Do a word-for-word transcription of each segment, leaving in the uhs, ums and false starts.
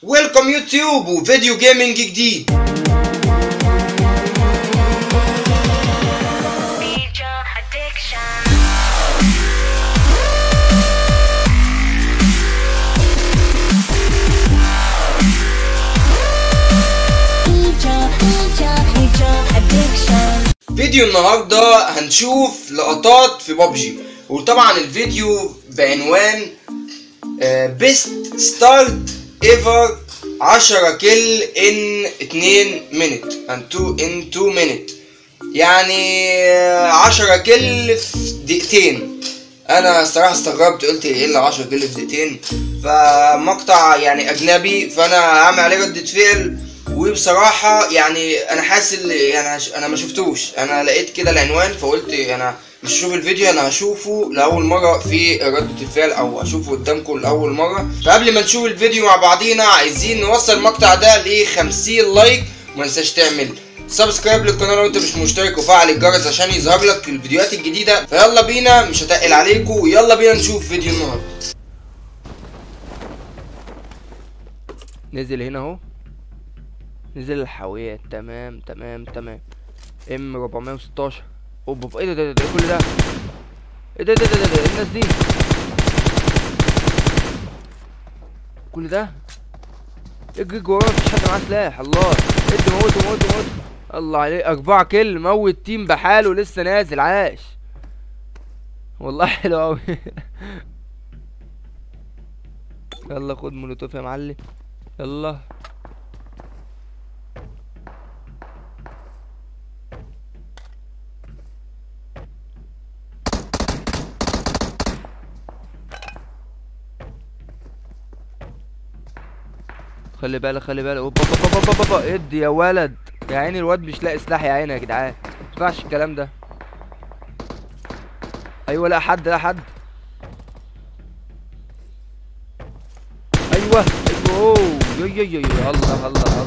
ويلكم يوتيوب وفيديو جيمنج جديد. فيديو النهارده هنشوف لقطات في بابجي، وطبعا الفيديو بعنوان بيست ستارت ايفر عشرة كيل ان اتنين مينت ان اتنين مينت، يعني عشرة كيل في دقيقتين. انا الصراحه استغربت، قلت ايه اللي عشرة كيل في دقيقتين؟ فمقطع يعني اجنبي، فانا هعمل عليه ردة فعل. وبصراحه يعني انا حاسس يعني انا ما شفتوش، انا لقيت كده العنوان فقلت انا مش هشوف الفيديو، انا هشوفه لاول مره في ردة الفعل او اشوفه قدامكم لاول مره. فقبل ما نشوف الفيديو مع بعضينا عايزين نوصل المقطع ده ل خمسين لايك، وما تنساش تعمل سبسكرايب للقناه لو انت مش مشترك، وفعل الجرس عشان يظهر لك الفيديوهات الجديده. فيلا بينا، مش هتقل عليكم، ويلا بينا نشوف فيديو النهارده. نزل هنا اهو، نزل الحاويات. تمام تمام تمام. ام اربعمية وستاشر. اوبا، ايه ده ده ده كل ده؟ ايه ده ده ده ده الناس دي كل ده؟ اجري وراه، مفيش حد معاه سلاح. الله، ادي موته موته موته. الله عليه، اربعة كيل، موت تيم بحاله لسه نازل. عاش والله، حلو اوي. يلا خد مولوتوف يا معلم، يلا. خلي بالك خلي بالك. اوبا اوبا اوبا اوبا، ادي يا ولد. يا عيني الواد مش لاقي سلاح، يا عيني يا جدعان، مينفعش الكلام ده. ايوه، لا حد لا حد. ايوه ايوه، اوه يو يو يو، الله الله الله.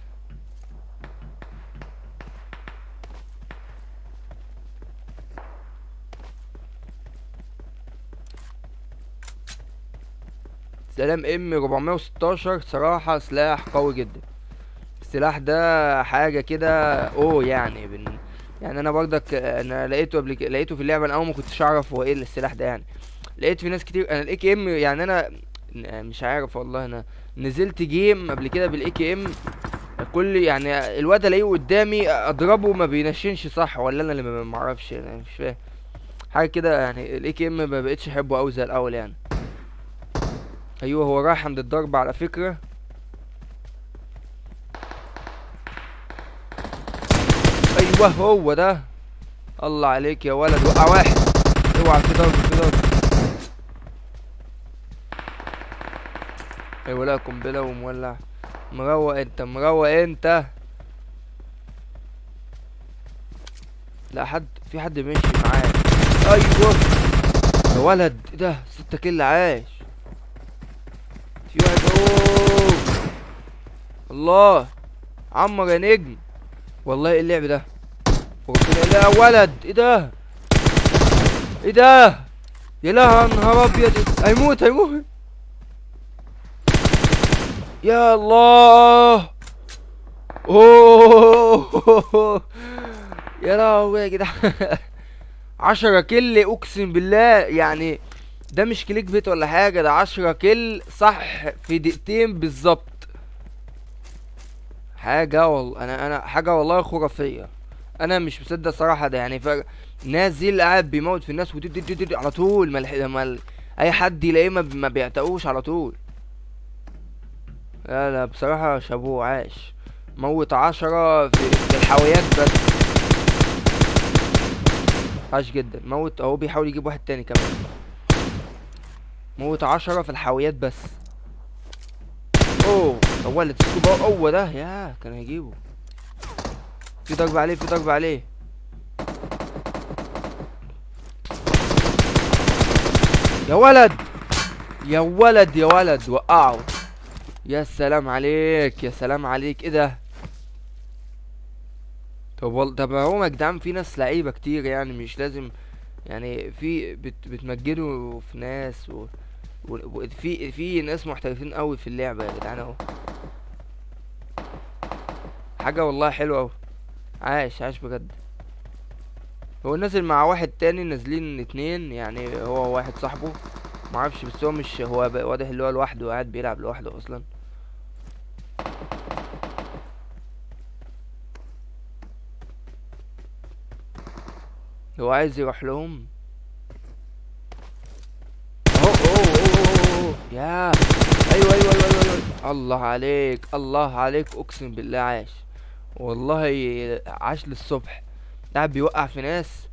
سلام. ام اربعمية وستاشر صراحة سلاح قوي جدا. السلاح ده حاجة كده اوه، يعني بن... يعني انا برضك انا لقيته قبل كده، لقيته في اللعبة. انا اول ما كنتش اعرف هو ايه السلاح ده، يعني لقيت في ناس كتير. انا الاي كي ام يعني انا مش عارف والله، انا نزلت جيم قبل كده بالاي كي ام، كل يعني الواد الاقيه قدامي اضربه ما بينشنش، صح ولا انا اللي ما اعرفش؟ انا مش فاهم حاجه كده، يعني الاي كي ام ما بقتش احبه قوي زي الاول يعني. ايوه، هو رايح عند الضرب على فكره. ايوه هو ده. الله عليك يا ولد، وقع واحد. اوعى، في ضرب في ضرب. ايوه، لا قنبله ومولع. مروق انت، مروق انت. لا حد، في حد ماشي معاه. ايوه يا ولد، ايه ده؟ ستة كيل، عاش. في واحد اوه. الله، عمر يا نجم. والله ايه اللعب ده؟ وربنا، لا يا ولد، ايه ده؟ ايه ده؟ يا لها نهار ابيض، هيموت هيموت. يا الله، اوه. يا لهوي يا جدعان. عشرة كيل اقسم بالله، يعني ده مش كليك بيت ولا حاجه، ده عشرة كيل صح في دقيقتين بالظبط. حاجه والله، انا انا حاجه والله خرافيه. انا مش مصدق صراحه ده، يعني ف... نازل قاعد بيموت في الناس ودي على طول. ما مل... اي حد يلاقيه ما بيعتقوش على طول. لا لا بصراحه شابوه، عاش. موت عشرة في, في الحاويات بس، عاش جدا. موت اهو، بيحاول يجيب واحد تاني كمان. موت عشرة في الحاويات بس. اوه ولد سكوب، هو ده. يا كان هيجيبه. في ضرب عليه، في ضرب عليه. يا ولد يا ولد يا ولد، وقعه. يا سلام عليك، يا سلام عليك. ايه ده؟ طب والله، طب هو يا جدعان في ناس لعيبه كتير، يعني مش لازم يعني في بت بتمجدوا في ناس و... وفي في ناس محترفين قوي في اللعبه يا جدعان اهو. حاجه والله حلوه اوي. عاش عاش بجد. هو نازل مع واحد تاني، نازلين اتنين يعني، هو واحد صاحبه معرفش، بس هو مش هو ب- واضح اللي هو لوحده قاعد بيلعب لوحده اصلا. هو عايز يروح لهم اهو. اوه اوه اوه أوه. يا ايوه ايوه ايوه ايوه أيوة. الله عليك الله عليك، اقسم بالله عاش والله. عاش للصبح، قاعد بيوقع في ناس.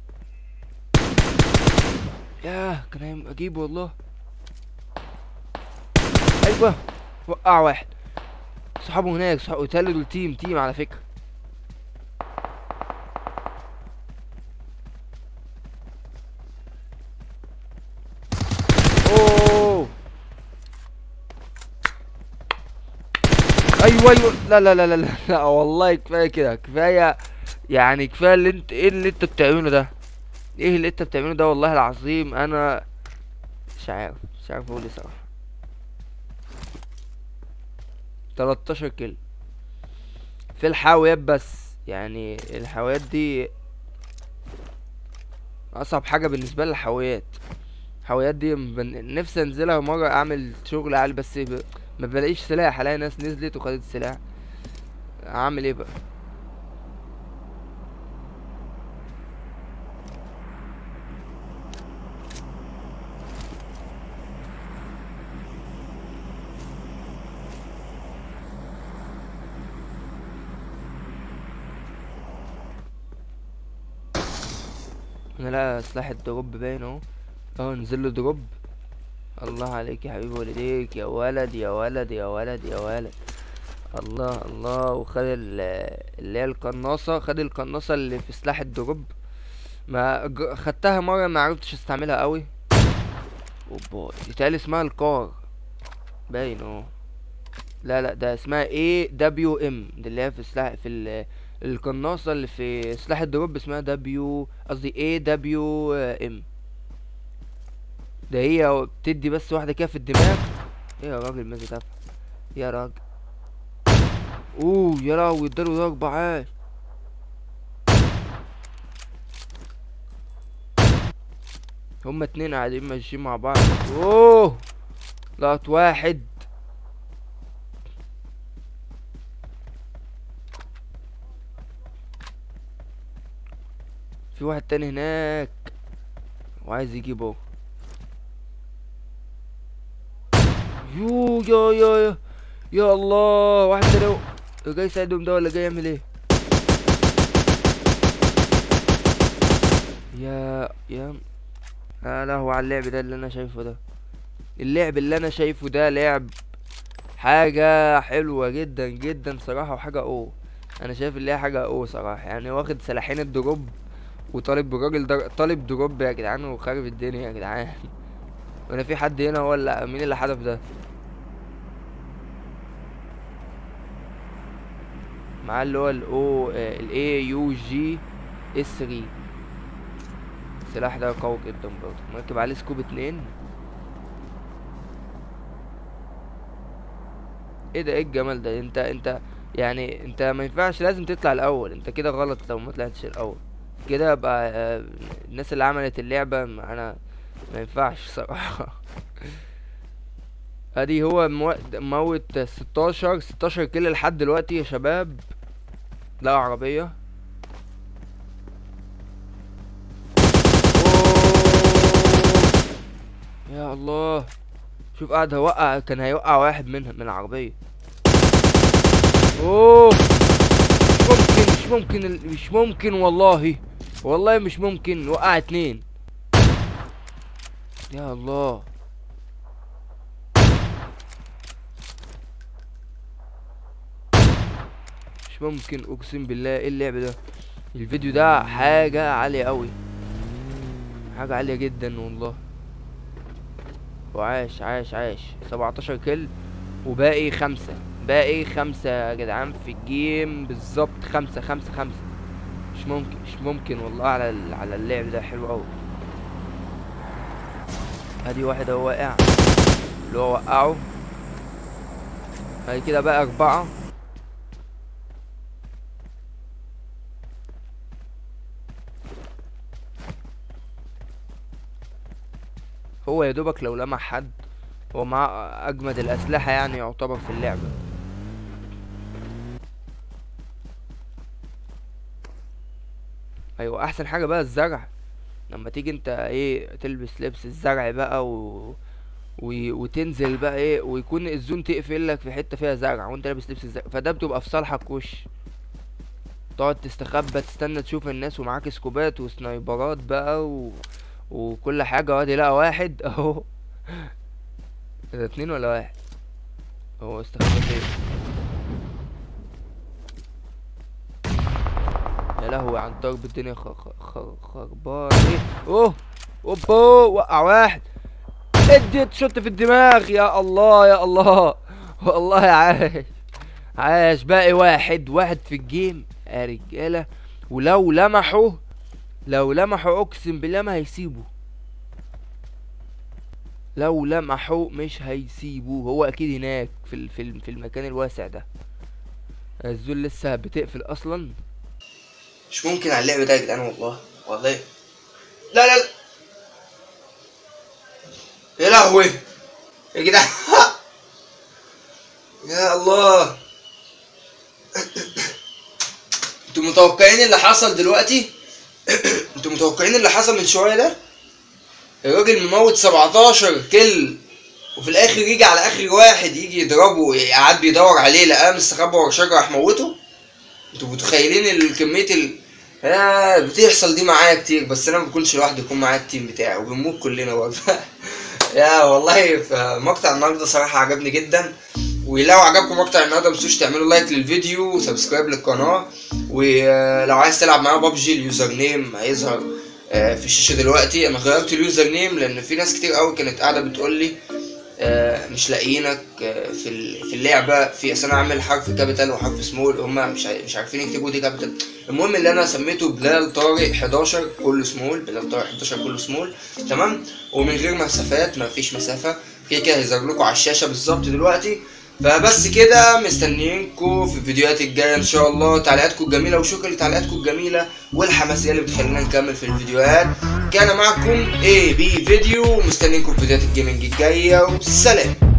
ياه كان اجيب والله. ايوه وقع واحد. صحابه هناك، صحابه تالي دول تيم تيم على فكرة. اوه ايوه ايوه. لا لا لا لا لا, لا والله كفايه كده كفايه. يعني كفايه اللي انت ايه اللي انت بتعمله ده. ايه اللي انت بتعمله ده والله العظيم. انا مش عارف مش عارف اقول ايه صراحه. تلتاشر كيلو في الحاويات بس. يعني الحاويات دي اصعب حاجه بالنسبه لي الحاويات. الحاويات دي بن- نفسي انزلها مره اعمل شغل عالي، بس ب... ما بلاقيش سلاح. الاقي ناس نزلت وخدت السلاح، اعمل ايه بقى. انا لا سلاح الدروب باين اهو. اهو نزل له دروب. الله عليك يا حبيب والديك يا ولد يا ولد يا ولد يا ولد. الله الله. وخد ال- اللي هي القناصة، خد القناصة اللي في سلاح الدروب. ما ج- خدتها مرة ما عرفتش استعملها قوي. اوبا يتهيألي اسمها الكار باين اهو. لا لا ده اسمها ايه دبليو ام، دي اللي هي في سلاح في ال- القناصة اللي في سلاح الدروب اسمها دبليو، قصدي ايه دبليو ام. ده هي بتدي بس واحدة كده في الدماغ. ايه يا راجل ماذا تفعل يا راجل. اوه يا لهوي اداله ضربة عاش. هما اتنين قاعدين ماشيين مع بعض. اوه لقط واحد. في واحد تاني هناك وعايز يجيبه. يو يا يا يا يا الله. واحد تاني هو- جاي يساعدهم ده ولا جاي يعمل ايه. يا يا يا لهوي على اللعب ده اللي انا شايفه ده. اللعب اللي انا شايفه ده لعب حاجة حلوة جدا جدا صراحة، وحاجة اوه. انا شايف اللي هي حاجة اوه صراحة. يعني واخد سلاحين الدروب وطالب بالراجل ده طالب دروب يا جدعان، وخارب الدنيا يا جدعان. وانا في حد هنا ولا مين اللي حدف ده. معاه اللي هو الاو الاي يو جي اس ثلاثة. السلاح ده قوي جدا برضه، مركب عليه سكوب اتنين. ايه ده ايه الجمال ده. انت انت يعني انت ما ينفعش، لازم تطلع الاول. انت كده غلط لو ما طلعتش الاول كده بقى. آه، الناس اللي عملت اللعبة ما- انا ما ينفعش صراحة. ادي هو مو- موت ستاشر ستاشر كيلو لحد دلوقتي يا شباب. لا عربية. أوه. يا الله. شوف قاعد هيوقع، كان هيوقع واحد منهم من العربية. اوه مش ممكن مش ممكن ال- مش ممكن والله. والله مش ممكن. وقع اتنين. يا الله. مش ممكن اقسم بالله. ايه اللعب ده. الفيديو ده حاجة عالية قوي، حاجة عالية جدا والله. وعاش عاش عاش. سبعتاشر كيل وباقي خمسة. باقي خمسة يا جدعان في الجيم بالظبط. خمسة خمسة خمسة. مش ممكن مش ممكن والله. على ال- على اللعب ده حلو قوي. ادي واحد اهو واقع اللي هو وقعه. بعد كده بقى اربعة. هو يا دوبك لو لمح حد هو معاه اجمد الاسلحه يعني يعتبر في اللعبه. ايوه احسن حاجه بقى الزرع، لما تيجي انت ايه تلبس لبس الزرع بقى و... و... وتنزل بقى ايه ويكون الزون تقفل لك في حته فيها زرع وانت لابس لبس الزرع، فده بتبقى في صالحك وش. تقعد تستخبى تستنى تشوف الناس ومعاك سكوبات وسنايبرات بقى و... وكل حاجه، وادي لقى واحد اهو. ده اتنين ولا واحد؟ هو استخبى فين؟ يا لهوي عن ضرب الدنيا خ... خ... خربان ايه. اوه اوبا وقع واحد، اديت شوت في الدماغ. يا الله يا الله والله عاش عاش. باقي واحد واحد في الجيم يا رجاله، ولو لمحوا لو لمحوا اقسم بالله ما هيسيبوا، لو لمحوا مش هيسيبوا. هو اكيد هناك في في في المكان الواسع ده. الزول لسه بتقفل اصلا. مش ممكن على اللعب ده يا جدعان والله والله. لا لا, لا. يا لهوي يا جدعان يا الله. انتوا متوقعين اللي حصل دلوقتي؟ انتوا متوقعين اللي حصل من شويه ده؟ الراجل مموت سبعتاشر كل وفي الاخر يجي على اخر واحد يجي يضربه، قعد بيدور عليه لقاه مستخبى ورا شجره راح موته. انتوا متخيلين الكميه ال آه بتحصل دي معايا كتير، بس انا ما بكونش لوحدي، يكون معايا التيم بتاعي وبنموت كلنا برضه. يا والله مقطع النهارده صراحه عجبني جدا، ولو عجبكم مقطع النهارده متنسوش تعملوا لايك للفيديو وسبسكرايب للقناه. ولو عايز تلعب معايا بابجي اليوزر نيم هيظهر في الشاشه دلوقتي. انا غيرت اليوزر نيم لان في ناس كتير قوي كانت قاعده بتقول لي مش لاقيينك في في اللعبه، في اصل انا عامل حرف كابيتال وحرف سمول، هم مش مش عارفين يكتبوا دي كابيتال. المهم اللي انا سميته بلال طارق حداشر كله سمول، بلال طارق حداشر كله سمول تمام، ومن غير مسافات، ما فيش مسافه كده كده هيظهر لكم على الشاشه بالظبط دلوقتي. فبس كده مستنيينكم في الفيديوهات الجايه ان شاء الله. تعليقاتكم الجميله وشكرا لتعليقاتكم الجميله والحماسيه اللي بتخلينا نكمل في الفيديوهات. كان معكم اي بي فيديو، مستنيينكم في فيديوهات الجيمنج الجايه، والسلام.